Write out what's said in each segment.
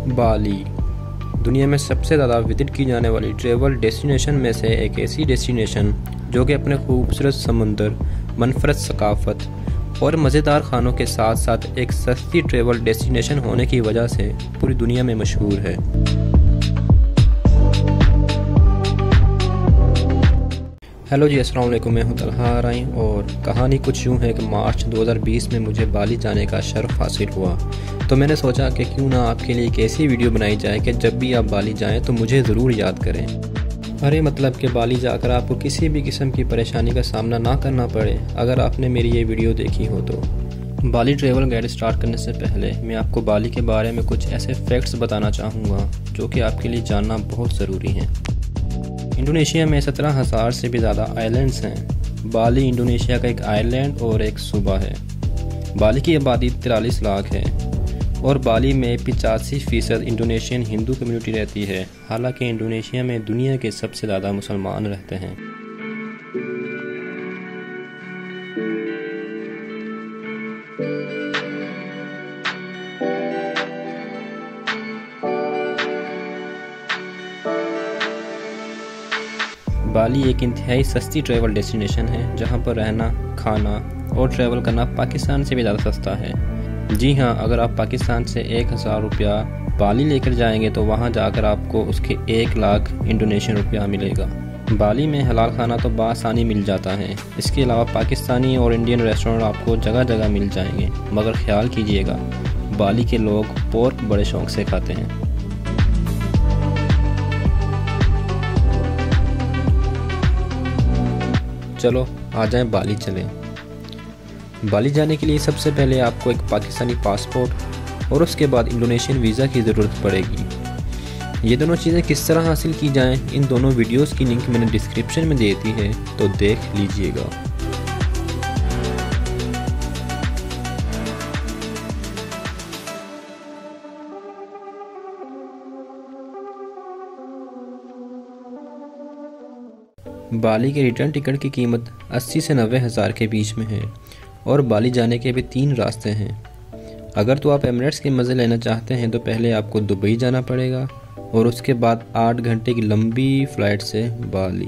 बाली दुनिया में सबसे ज़्यादा विजिट की जाने वाली ट्रैवल डेस्टिनेशन में से एक ऐसी डेस्टिनेशन जो कि अपने खूबसूरत समुंदर, मनफरद सकाफत और मज़ेदार खानों के साथ साथ एक सस्ती ट्रैवल डेस्टिनेशन होने की वजह से पूरी दुनिया में मशहूर है। हेलो जी, अस्सलाम वालेकुम। मैं हूं तलहा आरई और कहानी कुछ यूँ है कि मार्च 2020 में मुझे बाली जाने का शर्फ हासिल हुआ, तो मैंने सोचा कि क्यों ना आपके लिए एक ऐसी वीडियो बनाई जाए कि जब भी आप बाली जाएं तो मुझे ज़रूर याद करें। अरे मतलब कि बाली जाकर आपको किसी भी किस्म की परेशानी का सामना ना करना पड़े अगर आपने मेरी ये वीडियो देखी हो तो। बाली ट्रैवल गाइड स्टार्ट करने से पहले मैं आपको बाली के बारे में कुछ ऐसे फैक्ट्स बताना चाहूँगा जो कि आपके लिए जानना बहुत ज़रूरी है। इंडोनेशिया में 17,000 से भी ज़्यादा आइलैंड्स हैं। बाली इंडोनेशिया का एक आइलैंड और एक सूबा है। बाली की आबादी 43 लाख है और बाली में 85% इंडोनेशियन हिंदू कम्युनिटी रहती है। हालांकि इंडोनेशिया में दुनिया के सबसे ज़्यादा मुसलमान रहते हैं। बाली एक इंतहाई सस्ती ट्रैवल डेस्टिनेशन है जहां पर रहना, खाना और ट्रैवल करना पाकिस्तान से भी ज़्यादा सस्ता है। जी हां, अगर आप पाकिस्तान से 1,000 रुपया बाली लेकर जाएंगे तो वहां जाकर आपको उसके 1 लाख इंडोनेशियन रुपया मिलेगा। बाली में हलाल खाना तो बआसानी मिल जाता है। इसके अलावा पाकिस्तानी और इंडियन रेस्टोरेंट आपको जगह जगह मिल जाएंगे, मगर ख्याल कीजिएगा बाली के लोग पोर्क बड़े शौक से खाते हैं। चलो आ जाएं, बाली चलें। बाली जाने के लिए सबसे पहले आपको एक पाकिस्तानी पासपोर्ट और उसके बाद इंडोनेशियन वीज़ा की ज़रूरत पड़ेगी। ये दोनों चीज़ें किस तरह हासिल की जाएं, इन दोनों वीडियोस की लिंक मैंने डिस्क्रिप्शन में दे दी है, तो देख लीजिएगा। बाली के रिटर्न टिकट की कीमत 80 से 90 हज़ार के बीच में है और बाली जाने के भी 3 रास्ते हैं। अगर तो आप एमिरेट्स के मज़े लेना चाहते हैं तो पहले आपको दुबई जाना पड़ेगा और उसके बाद 8 घंटे की लंबी फ़्लाइट से बाली।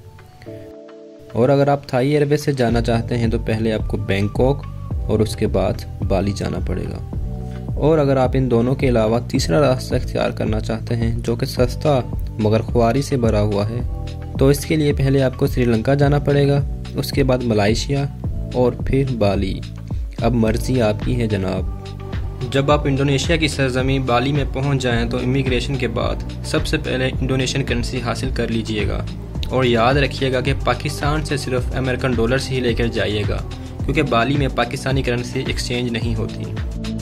और अगर आप थाई एयरवेज से जाना चाहते हैं तो पहले आपको बैंकॉक और उसके बाद बाली जाना पड़ेगा। और अगर आप इन दोनों के अलावा तीसरा रास्ता इख्तियार करना चाहते हैं जो कि सस्ता मगर ख्वारी से भरा हुआ है, तो इसके लिए पहले आपको श्रीलंका जाना पड़ेगा, उसके बाद मलाइशिया और फिर बाली। अब मर्ज़ी आपकी है जनाब। जब आप इंडोनेशिया की सरजमीं बाली में पहुंच जाएं तो इमिग्रेशन के बाद सबसे पहले इंडोनेशियन करेंसी हासिल कर लीजिएगा और याद रखिएगा कि पाकिस्तान से सिर्फ अमेरिकन डॉलर्स ही लेकर जाइएगा, क्योंकि बाली में पाकिस्तानी करेंसी एक्सचेंज नहीं होती।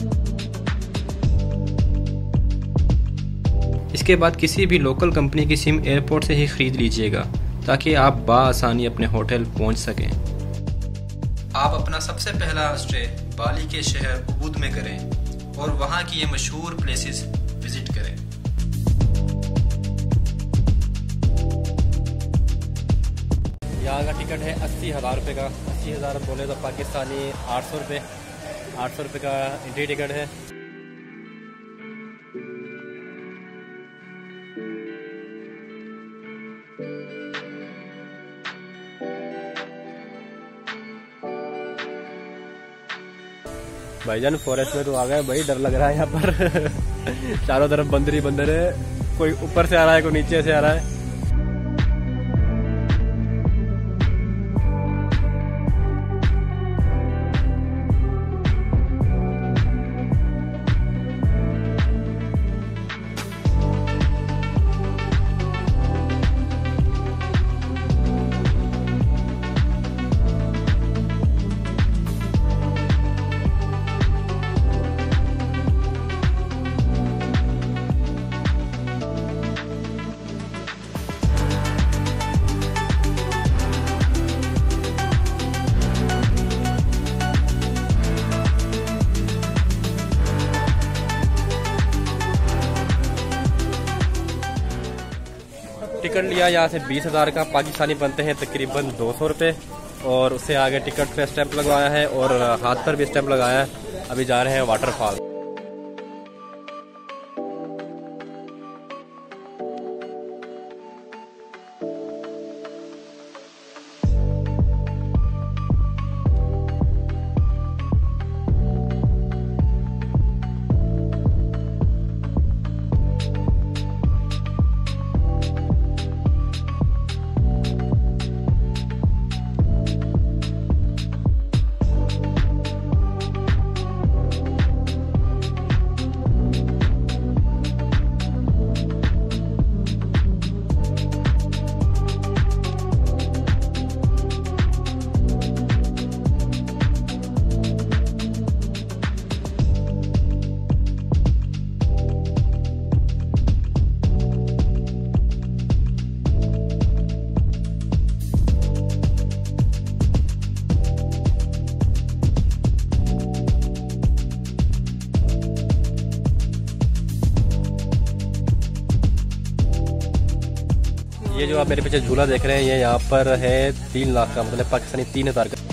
इसके बाद किसी भी लोकल कंपनी की सिम एयरपोर्ट से ही ख़रीद लीजिएगा ताकि आप बआसानी अपने होटल पहुंच सकें। आप अपना सबसे पहला स्टे बाली के शहर उबुद में करें और वहां की ये मशहूर प्लेसेस विजिट करें। यहाँ का टिकट है 80,000 रुपये का। 80,000 बोले तो पाकिस्तानी 800 रुपये। 800 रुपये का एंट्री टिकट है। भाईजान फॉरेस्ट में तो आ गए भाई, डर लग रहा है यहाँ पर। चारों तरफ बंदर ही बंदर है, कोई ऊपर से आ रहा है, कोई नीचे से आ रहा है। टिकट लिया यहाँ से 20,000 का। पाकिस्तानी बनते हैं तकरीबन 200 रुपये। और उससे आगे टिकट पे स्टैंप लगवाया है और हाथ पर भी स्टैंप लगाया है। अभी जा रहे हैं वाटरफॉल। जो आप मेरे पीछे झूला देख रहे हैं ये यहाँ पर है 3 लाख का, मतलब पाकिस्तानी 3000 का।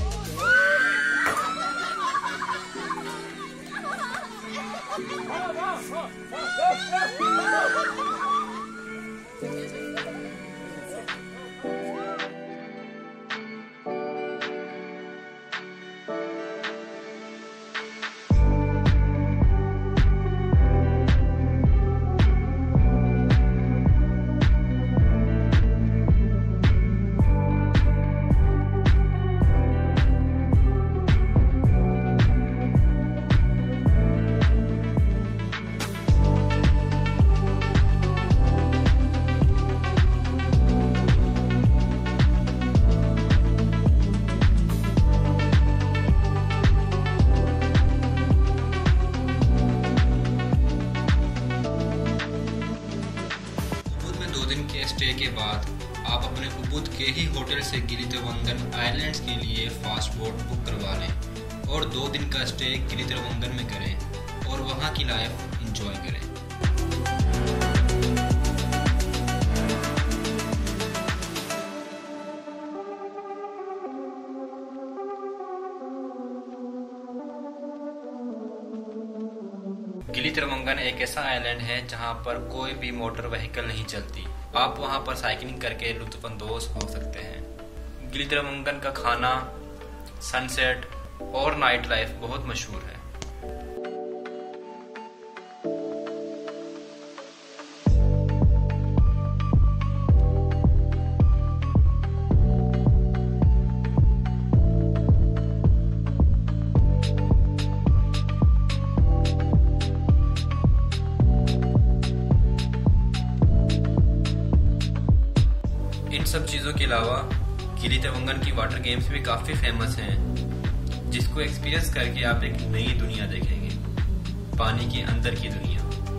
स्टे के बाद आप अपने उबुद के ही होटल से गिलितवंगन आइलैंड्स के लिए फास्ट बोट बुक करवा लें और 2 दिन का स्टे गिलितवंगन में करें और वहां की लाइफ एंजॉय करें। गिलितवंगन एक ऐसा आइलैंड है जहां पर कोई भी मोटर व्हीकल नहीं चलती। आप वहां पर साइकिलिंग करके लुत्फानंदोज हो सकते हैं। गिलितवंगन का खाना, सनसेट और नाइट लाइफ बहुत मशहूर है। इन सब चीज़ों के अलावा गिलितवंगन की वाटर गेम्स भी काफ़ी फेमस हैं, जिसको एक्सपीरियंस करके आप एक नई दुनिया देखेंगे, पानी के अंदर की दुनिया।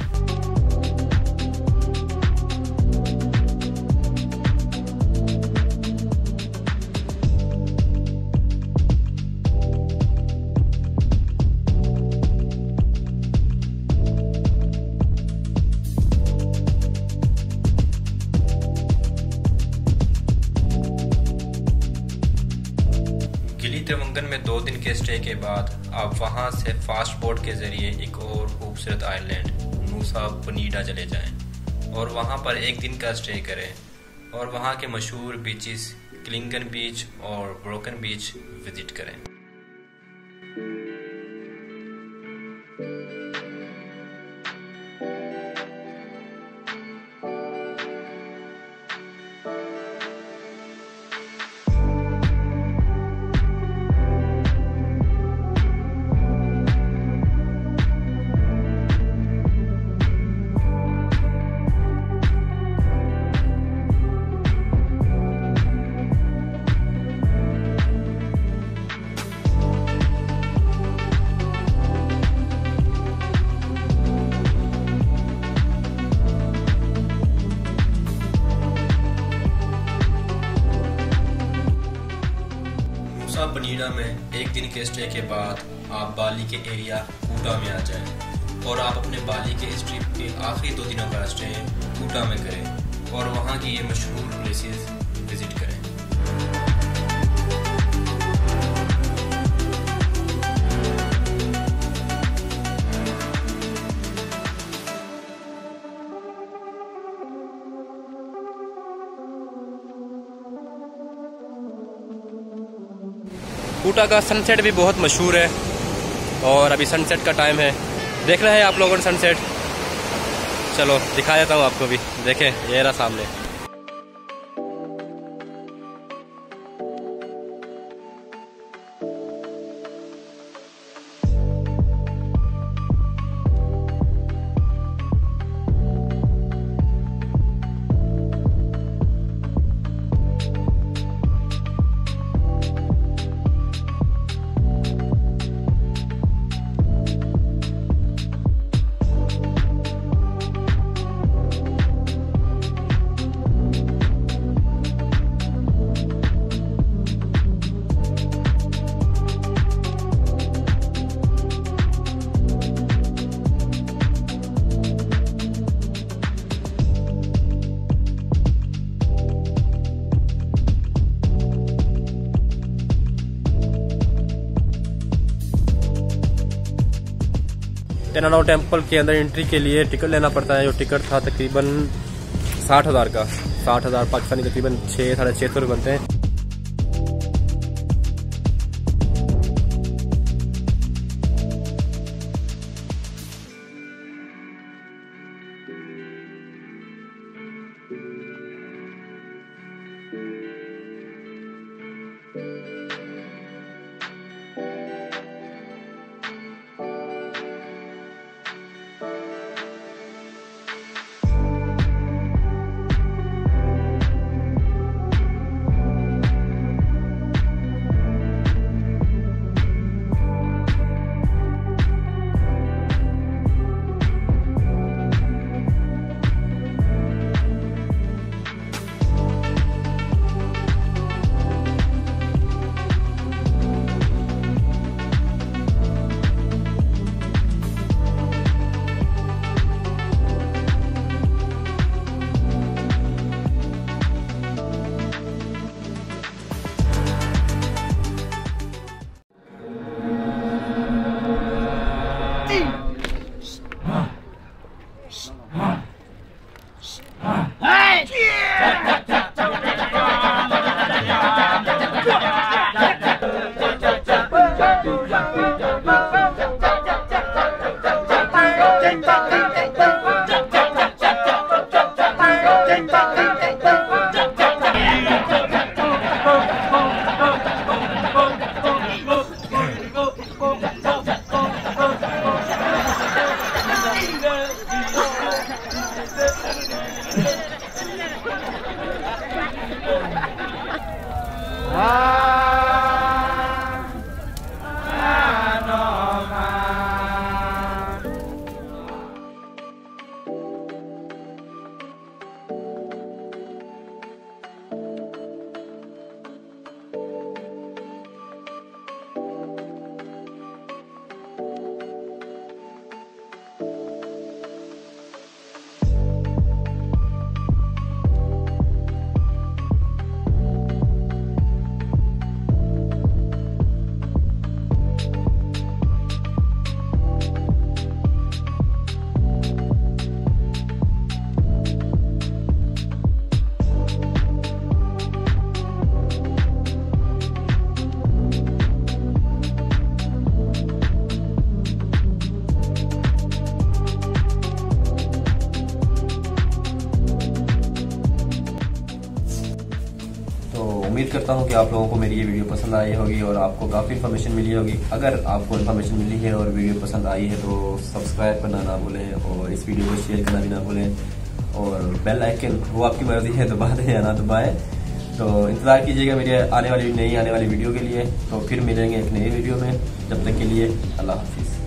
गिलितवंगन में 2 दिन के स्टे के बाद आप वहां से फास्ट बोट के जरिए एक और खूबसूरत आइलैंड नूसा पनीडा चले जाएं और वहां पर 1 दिन का स्टे करें और वहां के मशहूर बीचेस क्लिंगन बीच और ब्रोकन बीच विजिट करें। नूसा पनीडा में 1 दिन के स्टे के बाद आप बाली के एरिया कूटा में आ जाएं और आप अपने बाली के इस ट्रिप के आखिरी 2 दिनों का स्टे कूटा में करें और वहाँ की ये मशहूर प्लेसेस विजिट करें। कूटा का सनसेट भी बहुत मशहूर है और अभी सनसेट का टाइम है। देख रहे हैं आप लोगों ने सनसेट? चलो दिखा देता हूँ आपको भी, देखें ये रहा सामने। टेनाडोन टेम्पल के अंदर एंट्री के लिए टिकट लेना पड़ता है। जो टिकट था तकरीबन 60,000 का, 60,000 पाकिस्तानी तकरीबन 600-650 रुपये बनते हैं। उम्मीद करता हूँ कि आप लोगों को मेरी ये वीडियो पसंद आई होगी और आपको काफ़ी इन्फॉर्मेशन मिली होगी। अगर आपको इन्फॉर्मेशन मिली है और वीडियो पसंद आई है तो सब्सक्राइब करना ना भूलें और इस वीडियो को शेयर करना भी ना भूलें और बेल आइकन वो आपकी मर्जी है दबा दें या ना दबाएं। तो इंतज़ार कीजिएगा मेरी आने वाली वीडियो के लिए। तो फिर मिलेंगे एक नई वीडियो में, जब तक के लिए अल्लाह हाफिज़।